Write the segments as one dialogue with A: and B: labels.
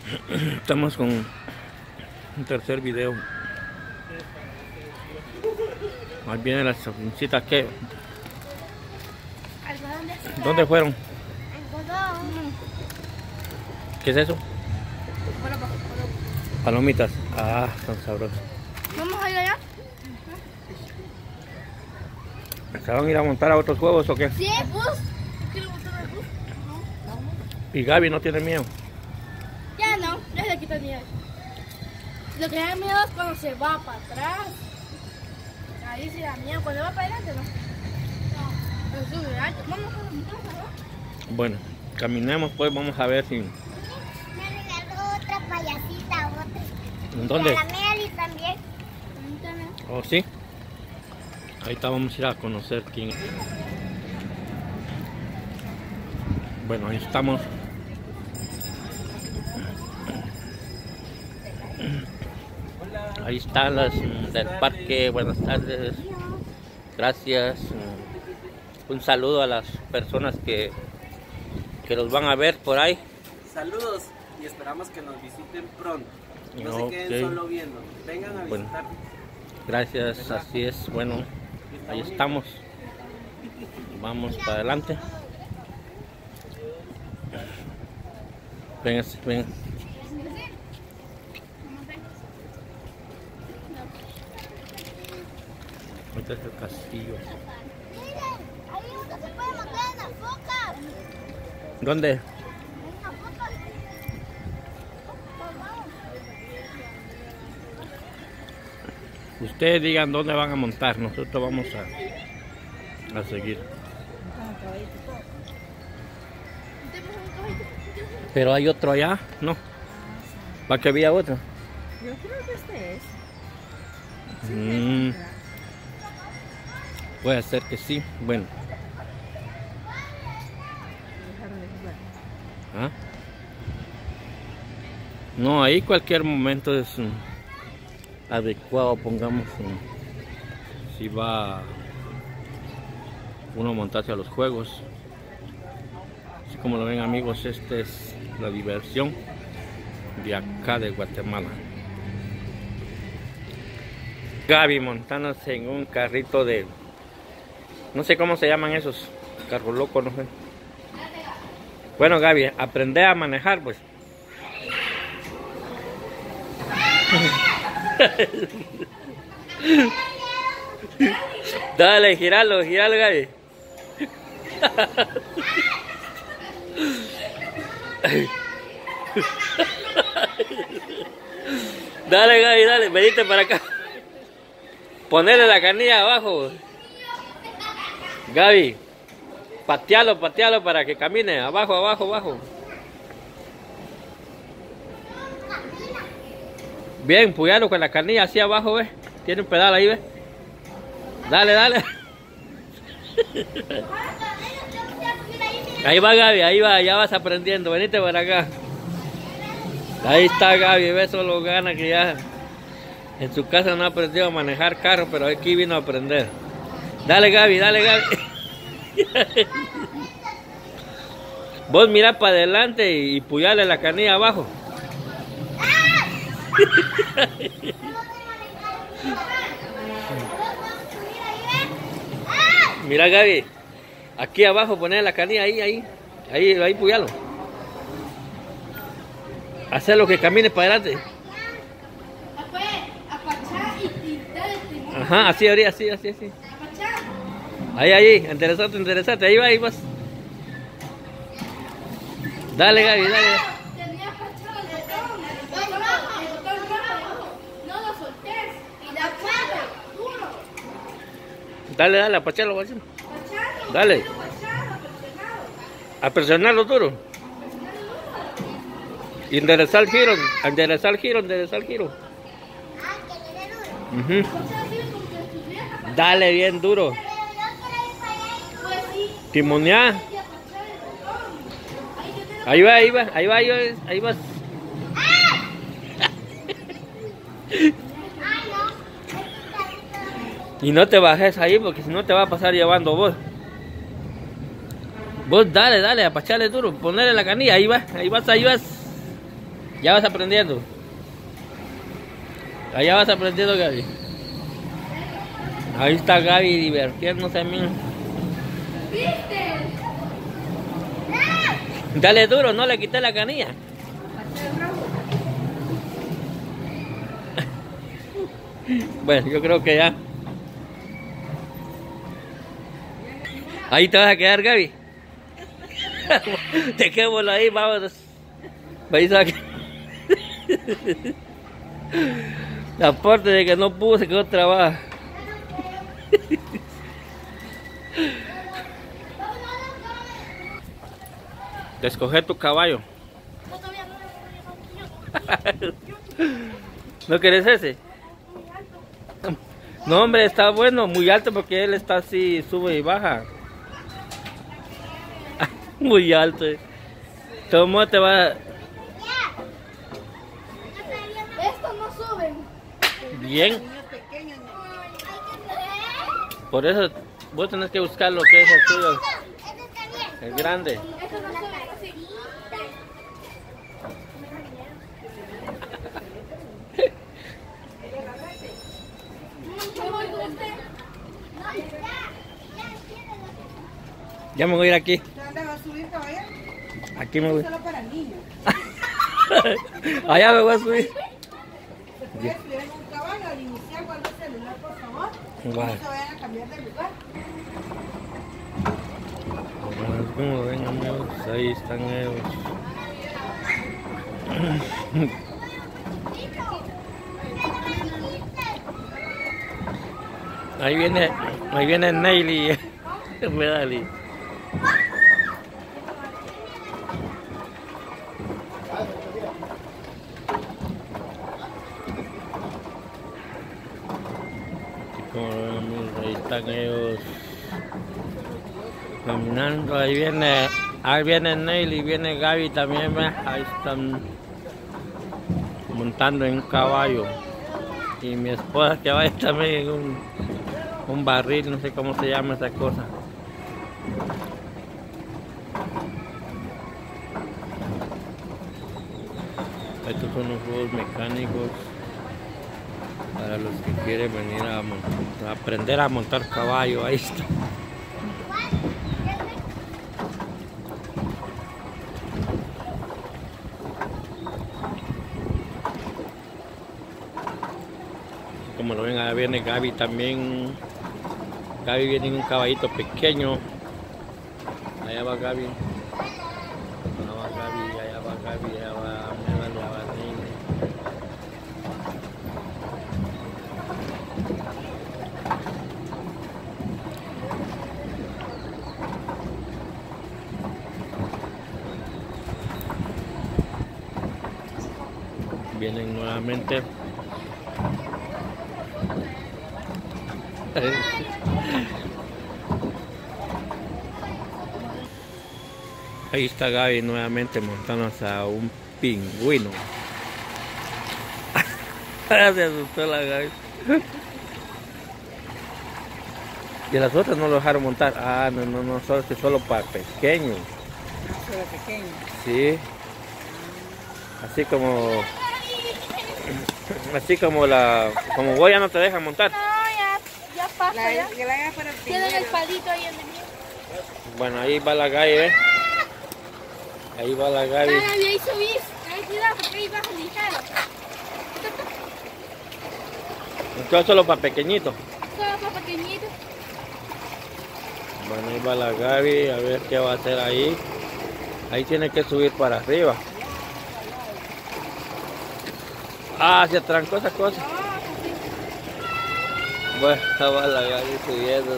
A: Estamos con un tercer video. Ahí vienen las sobrincitas que... ¿Dónde fueron? ¿Qué es eso? Palomitas. Ah, son sabrosas.
B: ¿Vamos a ir allá?
A: ¿Se van a ir a montar a otros juegos o qué?
B: Sí, bus. ¿Quieres montar el bus? No.
A: ¿Y Gaby no tiene miedo?
B: Ya no, ya se le quita el miedo. Lo que da miedo es cuando se va para atrás. Ahí sí da miedo. Cuando va para adelante, no. Pero sube alto. Vamos a montar, ¿no?
A: Bueno, caminemos pues, vamos a ver si...
C: Me regaló otra payasita, otra.
A: ¿Dónde?
C: Y a la Meli también.
A: ¿Oh, sí? Ahorita vamos a ir a conocer quién es. Bueno, ahí estamos. Ahí están las del parque. Buenas tardes. Gracias. Un saludo a las personas que los van a ver por ahí.
D: Saludos y esperamos que nos visiten pronto. No se
A: Okay.
D: queden solo viendo. Vengan a
A: Bueno.
D: visitarnos.
A: Gracias, así es. Bueno, ahí estamos. Vamos para adelante. Ven, ven. Este es el castillo.
C: Miren, ahí uno se puede montar en las focas.
A: ¿Dónde?
C: En una foca. Vamos.
A: Ustedes digan dónde van a montar. Nosotros vamos a seguir. Pero hay otro allá, ¿no? ¿Para que había otro?
E: Yo creo que este es.
A: Puede ser que sí. Bueno.
E: Dejaron de jugar.
A: ¿Ah? No, ahí cualquier momento es adecuado, pongamos, si va uno a montarse a los juegos. Así como lo ven, amigos, esta es la diversión de acá de Guatemala. Gaby montándose en un carrito de... No sé cómo se llaman esos, carro loco, no sé. Bueno, Gaby, aprende a manejar, pues. Dale, giralo, Gaby. Dale, Gaby, dale, venite para acá. Ponele la canilla abajo. Gaby, patealo para que camine. Abajo, abajo, abajo. Bien, puyalo con la canilla así abajo, ¿ves? Tiene un pedal ahí, ¿ves? Dale, dale. Ahí va Gaby, ahí va, ya vas aprendiendo. Venite para acá. Ahí está Gaby, ¿ves? Solo gana que ya en su casa no ha aprendido a manejar carro, pero aquí vino a aprender. Dale, Gaby, dale, Gaby. Vos mirá para adelante y puyale la canilla abajo. Mira, Gaby, aquí abajo poner la canilla ahí puyalo. Hacer lo que camine para adelante. Ajá, así habría, así. Ahí, interesante, ahí vas. Dale, Gaby, dale. Dale, apachalo, dale. A presionarlo duro. Y enderezar el giro. Dale bien duro. Timoneá. Ahí vas. Y no te bajes ahí porque si no te va a pasar llevando vos. Vos dale, apachale duro, ponerle la canilla, ahí vas. Ya vas aprendiendo. Allá vas aprendiendo, Gaby. Ahí está Gaby divirtiéndose, mira.
B: ¿Viste?
A: Dale duro, no le quité la canilla. Bueno, yo creo que ya. Ahí te vas a quedar, Gaby. Te quedo ahí, vamos. Vais a... Aparte de que no pudo, se quedó trabada. Escoger tu caballo.
B: No, todavía no.
A: ¿No querés ese? No, hombre, está bueno, muy alto porque él está así, sube y baja. Muy alto. ¿Cómo te va?
B: Estos no suben.
A: Bien. Por eso vos tenés que buscar lo que es el tuyo. El grande.
B: Estos no suben así.
A: Ya me voy a ir aquí.
E: ¿Dónde va a subir, caballero?
A: Aquí me voy.
E: Solo para niños.
A: Allá me voy a subir.
E: ¿Se puede subir en un caballo al iniciar guarda el celular, por favor?
A: Guau.
E: No se vayan a cambiar de lugar.
A: Como ven, amigos, ahí están ellos. Ahí viene Neily. Medali. Como ven, amigos, ahí están ellos caminando. Ahí viene Neily, viene Gaby también, ¿ves? Ahí están montando en un caballo. Y mi esposa que va también en un barril, no sé cómo se llama esa cosa. Estos son los juegos mecánicos para los que quieren venir a aprender a montar caballo. Ahí está. Como lo ven, ahí viene Gaby también. Gaby viene en un caballito pequeño. Allá va Gaby. Allá va Gaby, allá va Gaby, allá va Medali, allá va Neily. Vienen nuevamente. Ahí está Gaby nuevamente montándose a un pingüino. Se asustó la Gaby. Y las otras no lo dejaron montar. Ah, no, solo para pequeños.
E: Solo pequeño.
A: Sí. Así como como vos ya no te dejan montar.
B: No, ya pasa, ya.
E: Que la haga para el
B: Tienen el
E: primero.
B: palito ahí en el mío.
A: Bueno, ahí va la Gaby, ¿ves? Ahí va la Gaby.
B: Gaby, ahí subís. Cuidado, porque ahí vas ligero.
A: Entonces solo para pequeñitos.
B: Solo para pequeñitos.
A: Bueno, ahí va la Gaby, a ver qué va a hacer ahí. Ahí tiene que subir para arriba. Ah, se atrancó esa cosa. Bueno, ahí va la Gaby subiendo.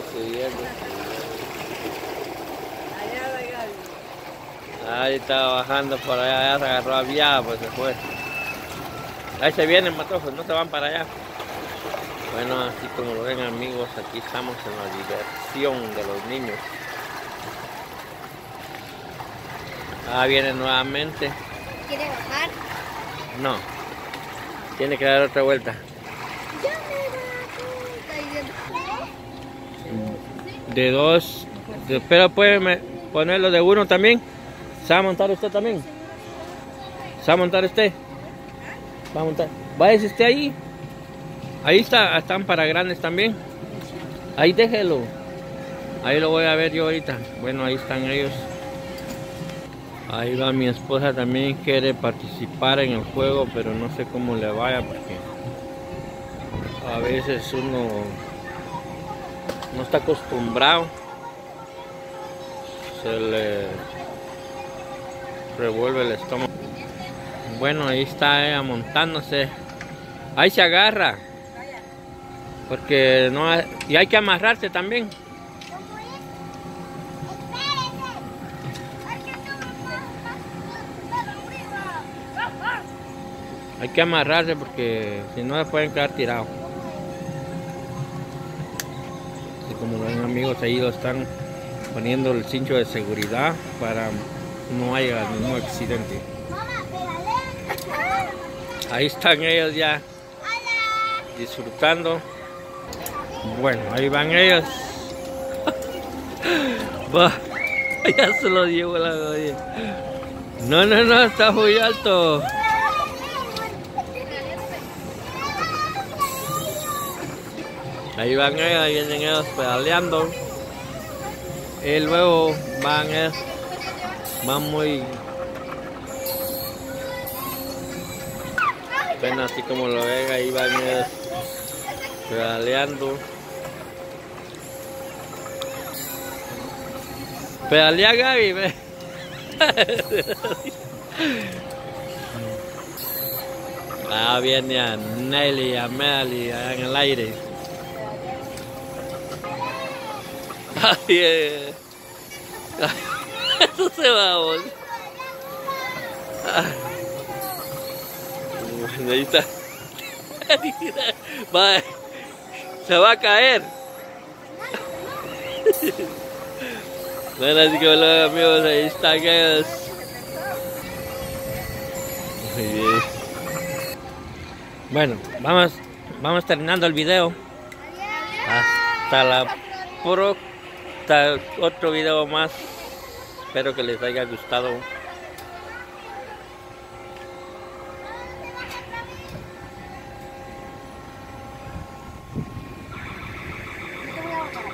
E: Allá la Gaby.
A: Ahí estaba bajando por allá, ya se agarró a viada, pues se fue. Ahí se vienen, matojos, no se van para allá. Bueno, así como lo ven, amigos, aquí estamos en la diversión de los niños. Ah, viene nuevamente.
C: ¿Quiere bajar?
A: No, tiene que dar otra vuelta.
C: Ya me bajo.
A: De dos, pero puede ponerlo de uno también. ¿Se va a montar usted también? ¿Se va a montar usted? Va a montar. Váyase usted ahí. Ahí están para grandes también. Ahí déjelo. Ahí lo voy a ver yo ahorita. Bueno, ahí están ellos. Ahí va mi esposa, también quiere participar en el juego, pero no sé cómo le vaya porque a veces uno no está acostumbrado. Se le revuelve el estómago. Bueno, ahí está ella montándose. Ahí se agarra. Porque no hay, y hay que amarrarse también. Hay que amarrarse porque si no se pueden quedar tirados. Y como ven amigos, ahí lo están poniendo el cincho de seguridad para no haya ningún accidente. Ahí están ellos ya disfrutando. Bueno, ahí van ellos. Va, ya se lo llevo la rodilla. No, está muy alto. Ahí van ellos, ahí vienen ellos pedaleando. Y luego van muy... Ven así como lo ven, ahí van ellos pedaleando. Pedalea Gaby, ve. Ah, viene a Nelly, a Melly en el aire. Ay, eso se va, vos. Bueno, ahí está. Va, se va a caer. Bueno, así que hola amigos, ahí están ellos. Muy bien. Bueno, vamos terminando el video. Hasta otro video más. Espero que les haya gustado.